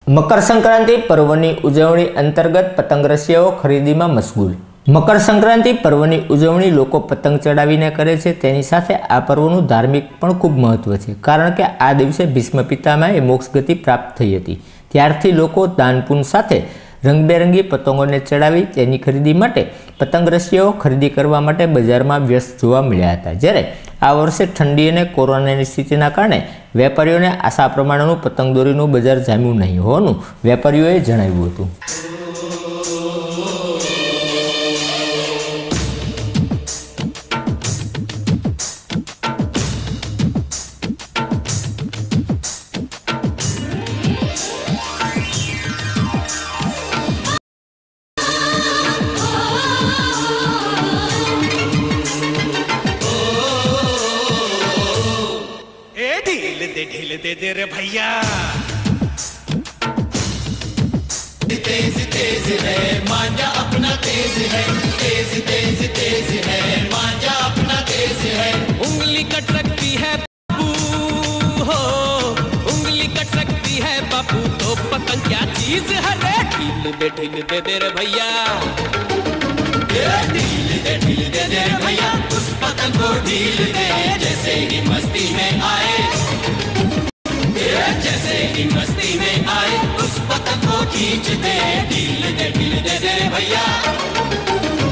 मकर संक्रांति पर्वनी उजवणी अंतर्गत पतंग रसियाओ खरीदीमां मशगूल। मकर संक्रांति पर्वनी उजवणी लोको पतंग चढ़ावीने करे छे। तेनी साथे आ पर्वनुं धार्मिक पण खूब महत्व छे, कारण के आ दिवसे भीष्म पितामहे मोक्ष गति प्राप्त थई हती। त्यारथी लोको दानपुण्य साथे रंगबेरंगी पतंगोने चढ़ावी तेनी खरीदी माटे पतंग रसियाओ खरीदी करवा माटे बजारमां व्यस्त जोवा मळ्या हता। ज्यारे आ वर्षे ठंडी अने कोरोनानी स्थितिना कारणे वेपारीओने आशा प्रमाणेनुं पतंग दोरीनुं बजार जाम्युं नहीं होवानुं वेपारीओए जणाव्युं हतुं। ढील दे रे भैया, तेज तेज है मांझा अपना तेज है, तेज तेज तेज है मांझा अपना तेज है। उंगली कट सकती है बापू हो, उंगली कट सकती है बापू, तो पतंग क्या चीज है रे। ढील दे रे भैया, ढील दे रे भैया, उस पतंग को ढील दे जैसे ही मस्ती में आए, जैसे ही मस्ती में आए उस पतंग को खींच दे। ढील दे रे भैया।